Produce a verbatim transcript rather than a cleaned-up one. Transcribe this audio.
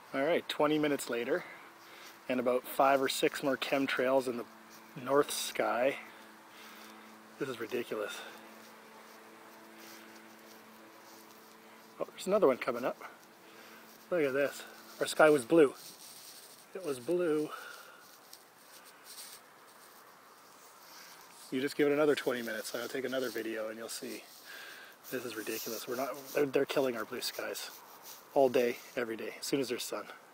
Alright, twenty minutes later, and about five or six more chemtrails in the north sky. This is ridiculous. Oh, there's another one coming up. Look at this. Our sky was blue. It was blue. You just give it another twenty minutes, I'll take another video and you'll see. This is ridiculous. We're not, they're, they're killing our blue skies all day, every day, as soon as there's sun.